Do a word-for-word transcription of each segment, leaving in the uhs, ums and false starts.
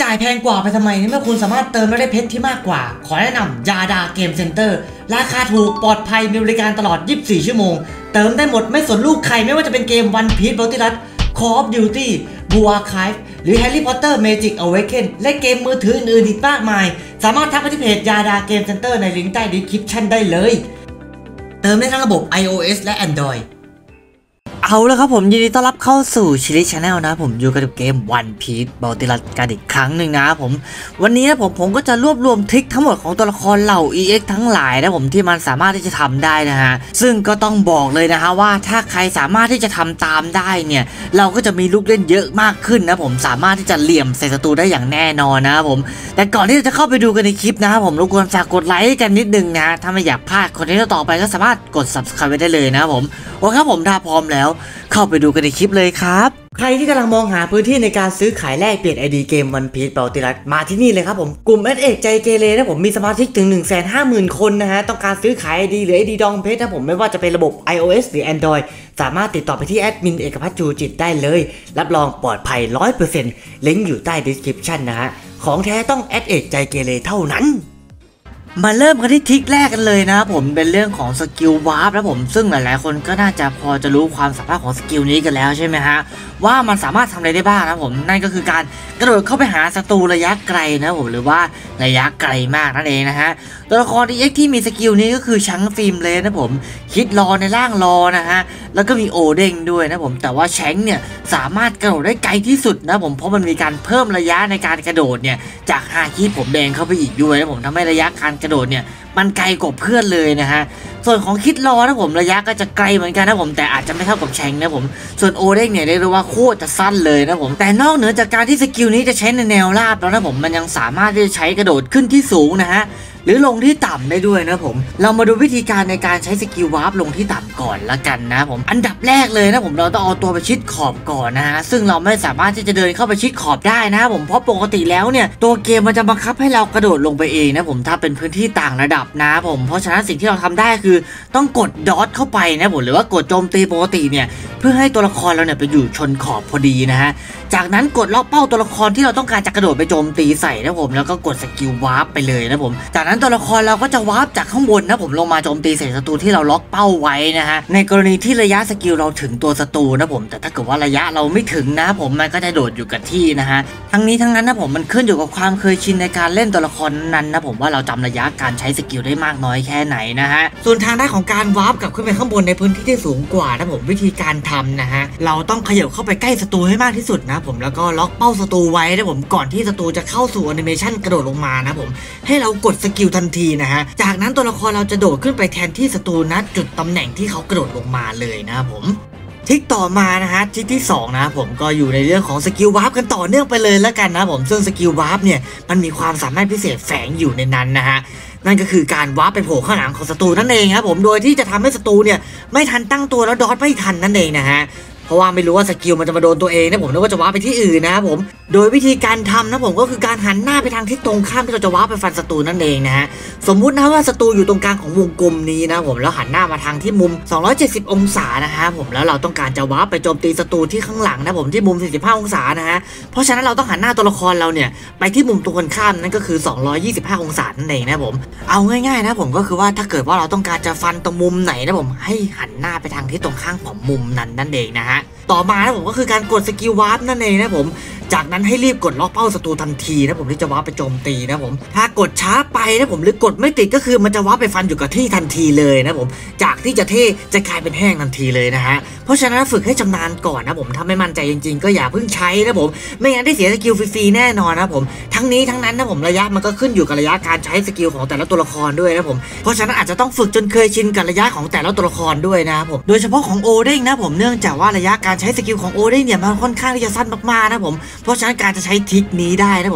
จ่ายแพงกว่าไปทำไมเมื่อคุณสามารถเติมและได้เพชรที่มากกว่าขอแนะนำยาดาเกมเซ็นเตอร์ราคาถูกปลอดภัยมีบริการตลอดยี่สิบสี่ชั่วโมงเติมได้หมดไม่สนลูกใครไม่ว่าจะเป็นเกม One Piece Multiverse Call of Duty Blue Archive หรือ Harry Potter Magic Awaken และเกมมือถืออื่นๆอีกมากมายสามารถทักไปที่เพจยาดาเกมเซ็นเตอร์ในลิงก์ใต้ description ได้เลยเติมได้ทั้งระบบ iOS และ Androidเอาแล้วครับผมยินดีต้อนรับเข้าสู่ชิลิชาแนลนะผมอยู่กับเกม One Piece Multiverse กันอีกครั้งหนึ่งนะผมวันนี้นะผมผมก็จะรวบรวมทริคทั้งหมดของตัวละครเหล่า อี เอ็กซ์ ทั้งหลายนะผมที่มันสามารถที่จะทำได้นะฮะซึ่งก็ต้องบอกเลยนะฮะว่าถ้าใครสามารถที่จะทำตามได้เนี่ยเราก็จะมีลูกเล่นเยอะมากขึ้นนะผมสามารถที่จะเหลี่ยมใส่ศัตรูได้อย่างแน่นอนนะผมแต่ก่อนที่จะเข้าไปดูกันในคลิปนะครับผมรบกวนฝากกดไลค์กันนิดนึงนะถ้าไม่อยากพลาดคอนเทนต์ต่อไปก็สามารถกด ซับสไครบ์ ไว้ได้เลยนะผมโอเคครับผมถ้าพร้อมแล้วเข้าไปดูกันในคลิปเลยครับใครที่กำลังมองหาพื้นที่ในการซื้อขายแลกเปลี่ยน ไอ ดี เกม One Piece Multiverse มาที่นี่เลยครับผมกลุ่ม เอส เอก ใจเกเรนะผมมีสมาชิกถึง หนึ่งแสนห้าหมื่น คนนะฮะต้องการซื้อขาย ไอ ดี หรือ ไอ ดี ดองเพชรนะผมไม่ว่าจะเป็นระบบ iOS หรือ Android สามารถติดต่อไปที่แอดมินเอกภัทร จูจิตได้เลยรับรองปลอดภัย ร้อยเปอร์เซ็นต์ ลิงก์อยู่ใต้ description นะฮะของแท้ต้อง เอส เอก ใจเกเรเท่านั้นมาเริ่มกันที่ทริคแรกกันเลยนะผมเป็นเรื่องของสกิลวาร์ปนะผมซึ่งหลายๆคนก็น่าจะพอจะรู้ความสามารถของสกิลนี้กันแล้วใช่ไหมฮะว่ามันสามารถทำอะไรได้บ้างนะผมนั่นก็คือการกระโดดเข้าไปหาศัตรูระยะไกลนะผมหรือว่าระยะไกลมากนั่นเองนะฮะตัวละคร อี เอ็กซ์ ที่มีสกิลนี้ก็คือชังฟิล์มเลนนะผมคิดรอในร่างรอนะฮะแล้วก็มีโอเด้งด้วยนะผมแต่ว่าแชงเนี่ยสามารถกระโดดได้ไกลที่สุดนะผมเพราะมันมีการเพิ่มระยะในการกระโดดเนี่ยจากฮาคิผมแดงเข้าไปอีกด้วยนะผมทำให้ระยะการกระโดดเนี่ยมันไกลกว่าเพื่อนเลยนะฮะส่วนของคิดรอนะผมระยะก็จะไกลเหมือนกันนะผมแต่อาจจะไม่เท่ากับแชงนะผมส่วนโอเด้งเนี่ยเรียกได้ว่าโคตรจะสั้นเลยนะผมแต่นอกเหนือจากการที่สกิลนี้จะใช้ในแนวราบแล้วนะผมมันยังสามารถที่จะใช้กระโดดขึ้นที่สูงนะฮะหรือลงที่ต่ำได้ด้วยนะผมเรามาดูวิธีการในการใช้สกิลวาร์ปลงที่ต่ำก่อนละกันนะผมอันดับแรกเลยนะผมเราต้องเอาตัวไปชิดขอบก่อนนะฮะซึ่งเราไม่สามารถที่จะเดินเข้าไปชิดขอบได้นะผมเพราะปกติแล้วเนี่ยตัวเกมมันจะบังคับให้เรากระโดดลงไปเองนะผมถ้าเป็นพื้นที่ต่างระดับนะผมเพราะฉะนั้นสิ่งที่เราทำได้คือต้องกดดอทเข้าไปนะผมหรือว่ากดโจมตีปกติเนี่ยเพื่อให้ตัวละครเราเนี่ยไปอยู่ชนขอบพอดีนะฮะจากนั้นกดล็อกเป้าตัวละครที่เราต้องการจะกระโดดไปโจมตีใส่นะผมแล้วก็กดสกิลวาร์ปไปเลยนะผมจากนั้นตัวละครเราก็จะวาร์ปจากข้างบนนะผมลงมาโจมตีใส่ศัตรูที่เราล็อกเป้าไว้นะฮะในกรณีที่ระยะสกิลเราถึงตัวศัตรูนะผมแต่ถ้าเกิดว่าระยะเราไม่ถึงนะผมมันก็จะโดดอยู่กับที่นะฮะทั้งนี้ทั้งนั้นนะผมมันขึ้นอยู่กับความเคยชินในการเล่นตัวละครนั้นนะผมว่าเราจำระยะการใช้สกิลได้มากน้อยแค่ไหนนะฮะส่วนทางด้านของการวาร์ปกลับขึ้นไปข้างบนในพื้นที่ที่สูงกว่านะผมวิธีการทำนะฮะเราต้องขยับเข้าไปใกล้ศัตรูให้มากที่สุดนะผมแล้วก็ล็อกเป้าศัตรูไว้นะผมก่อนที่ศัตรูจะเข้าสู่แอนิเมชันกระโดดลงมานะผมให้เรากดสกิลทันทีนะฮะจากนั้นตัวละครเราจะโดดขึ้นไปแทนที่ศัตรูณจุดตำแหน่งที่เขากระโดดลงมาเลยนะครับผมทริคต่อมานะฮะทริคที่สองนะผมก็อยู่ในเรื่องของสกิลวาร์ปกันต่อเนื่องไปเลยแล้วกันนะผมซึ่งสกิลวาร์ปเนี่ยมันมีความสามารถพิเศษแฝงอยู่ในนั้นนะฮะนั่นก็คือการวาร์ปไปโผล่ข้างหลังของศัตรูนั่นเองครับผมโดยที่จะทำให้ศัตรูเนี่ยไม่ทันตั้งตัวแล้วดอทไม่ทันนั่นเองนะฮะเพราะว่าไม่รู้ว่าสกิลมันจะมาโดนตัวเองนะผมนึกว่าจะวาร์ปไปที่อื่นนะครับผมโดยวิธีการทำนะผมก็คือการหันหน้าไปทางทิศตรงข้ามที่เราจะวาร์ปไปฟันศัตรูนั่นเองนะฮะสมมุตินะว่าศัตรูอยู่ตรงกลางของวงกลมนี้นะผมแล้วหันหน้ามาทางที่มุมสองร้อยเจ็ดสิบองศานะฮะผมแล้วเราต้องการจะวาร์ปไปโจมตีศัตรูที่ข้างหลังนะผมที่มุมสี่สิบห้าองศานะฮะเพราะฉะนั้นเราต้องหันหน้าตัวละครเราเนี่ยไปที่มุมตรงกันข้ามนั่นก็คือสองร้อยยี่สิบห้าองศานั่นเองนะผมเอาง่ายๆนะผมก็คือว่าถ้าเกิดว่าเราต้องการจะฟันตรงมุมไหนนะผมให้หันหน้าไปทางที่ตรงข้างของมุมนั้นนั่นเองนะฮะต่อมานะผมก็คือการกดสกิลวาร์ปนั่นเองนะผมจากนั้นให้รีบกดล็อกเป้าศัตรูทันทีนะผมที่จะวาร์ปไปโจมตีนะผมถ้ากดช้าไปนะผมหรือกดไม่ติดก็คือมันจะวาร์ปไปฟันอยู่กับที่ทันทีเลยนะผมจากที่จะเท่จะกลายเป็นแห้งทันทีเลยนะฮะเพราะฉะนั้นฝึกให้ชำนาญก่อนนะผมถ้าไม่มั่นใจจริงๆก็อย่าเพิ่งใช้นะผมไม่งั้นได้เสียสกิลฟรีๆแน่นอนนะผมทั้งนี้ทั้งนั้นนะผมระยะมันก็ขึ้นอยู่กับระยะการใช้สกิลของแต่ละตัวละครด้วยนะผมเพราะฉะนั้นอาจจะต้องฝึกจนเคยชินกับระยะของแต่ละตัวละครด้วยนะผมโดยเฉพาะของโอเด้งนะผมเนื่องจากว่าระยะการใช้สกิลของโอเด้งเนี่ยมันค่อนข้างที่จะสั้นมากๆนะผมเพราะฉะนั้นการจะใช้ทริคนี้ได้นะผม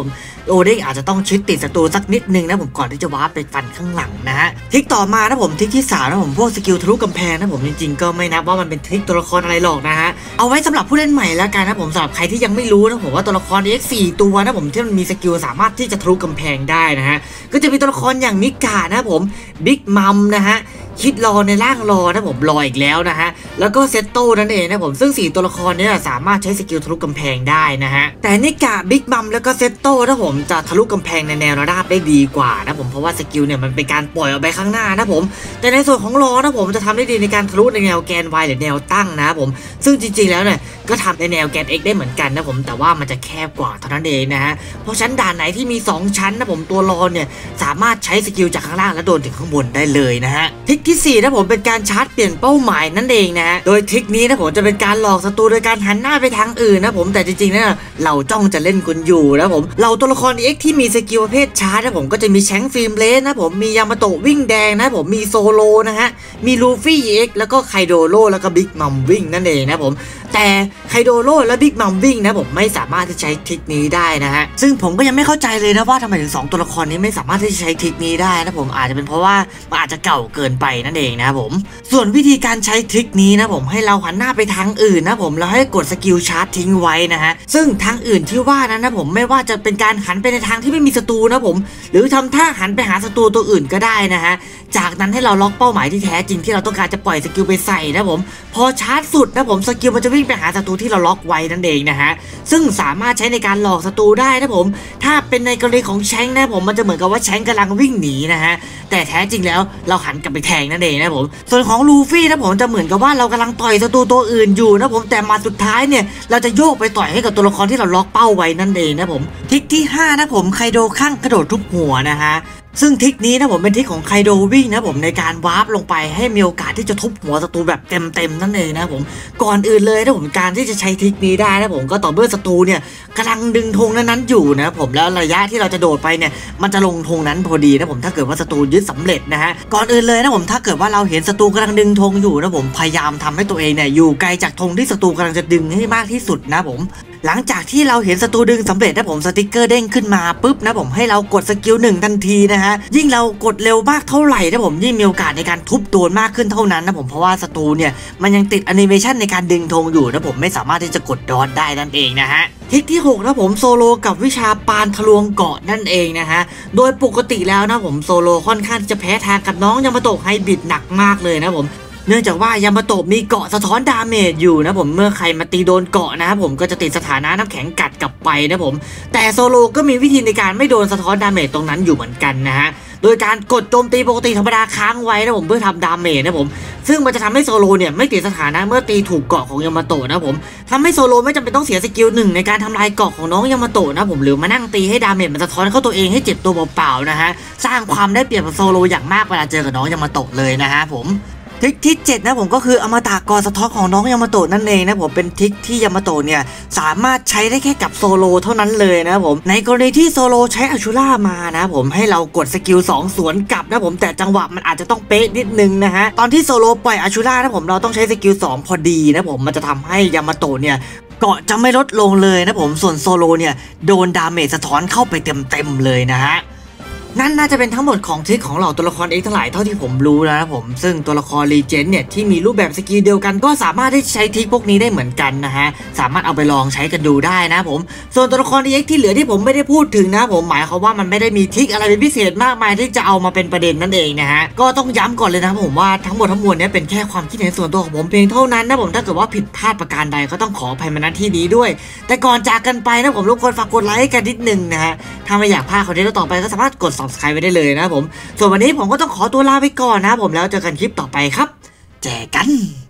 โอเด้งอาจจะต้องชิดติดศัตรูสักนิดนึงนะผมก่อนที่จะวาร์ปไปฟันข้างหลังนะฮะทริคต่อมานะผมทริคที่สามนะผมพวกสกิลทะลุกำแพงนะผมจริงๆก็ไม่นับว่ามันเป็นทริคตัวละครอะไรหรอกนะฮะเอาไว้สำหรับผู้เล่นใหม่แล้วกันนะผมสำหรับใครที่ยังไม่รู้นะผมว่าตัวละคร เอ็กซ์ สี่ ตัวนะผมที่มันมีสกิลสามารถที่จะทะลุกำแพงได้นะฮะก็จะมีตัวละครอย่างมิกานะผมบิ๊กมัมนะฮะคิดรอในร่างรอนะผมรออีกแล้วนะฮะแล้วก็เซตโต้นั่นเองนะผมซึ่งสี่ตัวละครนี้สามารถใช้สกิลทะลุกำแพงได้นะฮะแต่นิกาบิ๊กมัมแล้วก็เซตโต้นะผมจะทะลุกำแพงในแนวระนาบได้ดีกว่านะผมเพราะว่าสกิลเนี่ยมันเป็นการปล่อยออกไปข้างหน้านะผมแต่ในส่วนของรอนะผมจะทำได้ดีในการทะลุในแนวแกน Y หรือแนวตั้งนะผมซึ่งจริงๆแล้วเนี่ยก็ทำในแนวแกน X ได้เหมือนกันนะผมแต่ว่ามันจะแคบกว่าเท่านั้นเองนะฮะเพราะชั้นด่านไหนที่มีสองชั้นนะผมตัวรอเนี่ยสามารถใช้สกิลจากข้างล่างและโดนถึงข้างบนได้เลยนะฮะทริคที่สี่นะผมเป็นการชาร์จเปลี่ยนเป้าหมายนั่นเองนะฮะโดยทริคนี้นะผมจะเป็นการหลอกศัตรูโดยการหันหน้าไปทางอื่นนะผมแต่จริงๆเนี่ยเราจ้องจะเล่นคุณอยู่นะผมเราตัวละคร X ที่มีสกิลประเภทชาร์จนะผมก็จะมีแชงฟิล์มเลสนะผมมียามาโตะวิ่งแดงนะผมมีโซโลนะฮะมีลูฟี่ X แล้วก็ไคโดโร่แล้วก็บิ๊กมัมวิ่งนั่นเองนะผมแต่ไคโดโร่และบิ๊กมัมวิ่งนะผมไม่สามารถที่จะใช้ทริคนี้ได้นะฮะซึ่งผมก็ยังไม่เข้าใจเลยนะว่าทำไมถึงสองตัวละครนี้ไม่สามารถที่จะใช้ทริคนี้ได้นะผมอาจจะเป็นเพราะว่ามันอาจจะเก่าเกินไปนั่นเองนะผมส่วนวิธีการใช้ทริคนี้นะผมให้เราหันหน้าไปทางอื่นนะผมแล้วให้กดสกิลชาร์จทิ้งไว้นะฮะซึ่งทางอื่นที่ว่านั้นนะผมไม่ว่าจะเป็นการหันไปในทางที่ไม่มีศัตรูนะผมหรือทำท่าหันไปหาศัตรูตัวอื่นก็ได้นะฮะจากนั้นให้เราล็อกเป้าหมายที่แท้จริงที่เราต้องการจะปล่อยสกิลไปใส่นะผมพอชาร์จสุดนะผมสกิลมันจะวิ่งไปหาศัตรูที่เราล็อกไว้นั่นเองนะฮะซึ่งสามารถใช้ในการหลอกศัตรูได้นะผมถ้าเป็นในกรณีของแชงนะผมมันจะเหมือนกับว่าแชงกำลังวิ่งหนีนะฮะแต่แท้จริงแล้วเราหันกลับไปแทงนั่นเองนะผมส่วนของลูฟี่นะผมจะเหมือนกับว่าเรากำลังต่อยศัตรูตัวอื่นอยู่นะผมแต่มาสุดท้ายเนี่ยเราจะโยกไปต่อยให้กับตัวละครที่เราล็อกเป้าไว้นั่นเองนะผมทริคที่ห้านะผมไคโดข้างกระโดดทุบหัวนะฮะซึ่งทริคนี้นะผมเป็นทริคของไคโดวิ่งนะผมในการวาร์ปลงไปให้มีโอกาสที่จะทุบหัวศัตรูแบบเต็มๆนั่นเองนะผมก่อนอื่นเลยนะผมการที่จะใช้ทริคนี้ได้นะผมก็ต่อเมื่อศัตรูเนี่ยกำลังดึงธงนั้นๆอยู่นะผมแล้วระยะที่เราจะโดดไปเนี่ยมันจะลงธงนั้นพอดีนะผมถ้าเกิดว่าศัตรูยึดสำเร็จนะฮะก่อนอื่นเลยนะผมถ้าเกิดว่าเราเห็นศัตรูกำลังดึงธงอยู่นะผมพยายามทำให้ตัวเองเนี่ยอยู่ไกลจากธงที่ศัตรูกำลังจะดึงให้มากที่สุดนะผมหลังจากที่เราเห็นศัตรูดึงสำเร็จนะผมสติ๊กเกอร์เด้งขึ้นมาปุ๊บนะผมให้เรากดสกิลหนึ่งทันทีนะฮะยิ่งเรากดเร็วมากเท่าไหร่นะผมยิ่งมีโอกาสในการทุบโดนมากขึ้นเท่านั้นนะผมเพราะว่าศัตรูเนี่ยมันยังติดแอนิเมชันในการดึงธงอยู่นะผมไม่สามารถที่จะกดดอทได้นั่นเองนะฮะทริคที่หกนะผมโซโลกับวิชาปานทะลวงเกาะนั่นเองนะฮะโดยปกติแล้วนะผมโซโลค่อนข้างที่จะแพ้ทางกับน้องยามาโตะไฮบริดหนักมากเลยนะผมเนื่องจากว่ายามาโตะมีเกาะสะท้อนดาเมจอยู่นะผมเมื่อใครมาตีโดนเกาะนะครับผมก็จะติดสถานะน้ำแข็งกัดกลับไปนะผมแต่โซโลก็มีวิธีในการไม่โดนสะท้อนดาเมจตรงนั้นอยู่เหมือนกันนะฮะโดยการกดโจมตีปกติธรรมดาค้างไว้นะผมเพื่อทำดาเมจนะผมซึ่งมันจะทำให้โซโลเนี่ยไม่ติดสถานะเมื่อตีถูกเกาะของยามาโตะนะผมทำให้โซโลไม่จำเป็นต้องเสียสกิลหนึ่งในการทำลายเกาะของน้องยามาโตะนะผมหรือมานั่งตีให้ดาเมจมันสะท้อนเข้าตัวเองให้เจ็บตัวเปล่าๆนะฮะสร้างความได้เปรียบกับโซโลอย่างมากเวลาเจอกับน้องยามาโตะเลยนะฮะผมทริคที่เจ็ดนะผมก็คืออมตะกอสะท้อนของน้องยามาโตะนั่นเองนะผมเป็นทริคที่ยามาโตะเนี่ยสามารถใช้ได้แค่กับโซโลเท่านั้นเลยนะผมในกรณีที่โซโลใช้อาชูล่ามานะผมให้เรากดสกิลสองสวนกลับนะผมแต่จังหวะมันอาจจะต้องเป๊ะนิดนึงนะฮะตอนที่โซโลปล่อยอาชูล่านะผมเราต้องใช้สกิลสองพอดีนะผมมันจะทำให้ยามาโตะเนี่ยเกาะจะไม่ลดลงเลยนะผมส่วนโซโลเนี่ยโดนดาเมจสะท้อนเข้าไปเต็มๆเลยนะฮะนั่นน่าจะเป็นทั้งหมดของทริคของเหล่าตัวละคร X ทั้งหลายเท่าที่ผมรู้นะผมซึ่งตัวละครรีเจนเนี่ยที่มีรูปแบบสกิลเดียวกันก็สามารถที่จะใช้ทริคพวกนี้ได้เหมือนกันนะฮะสามารถเอาไปลองใช้กันดูได้นะผมส่วนตัวละคร X ที่เหลือที่ผมไม่ได้พูดถึงนะผมหมายความว่ามันไม่ได้มีทริคอะไรเป็นพิเศษมากมายที่จะเอามาเป็นประเด็นนั่นเองนะฮะก็ต้องย้ำก่อนเลยนะผมว่าทั้งหมดทั้งมวลนี้เป็นแค่ความคิดเห็นส่วนตัวของผมเพียงเท่านั้นนะผมถ้าเกิดว่าผิดพลาดประการใดก็ต้องขออภัยมาณที่นี้ด้วยแต่ก่อนจากกันไปนะผมทุกคนฝากกดไลค์กันนิดนึงนะฮะถ้าไม่อยากพลาดคอนเทนต์ต่อไปก็สามารถกด ซับสไครบ์ ไว้ได้เลยนะผมส่วนวันนี้ผมก็ต้องขอตัวลาไปก่อนนะผมแล้วเจอกันคลิปต่อไปครับแจกัน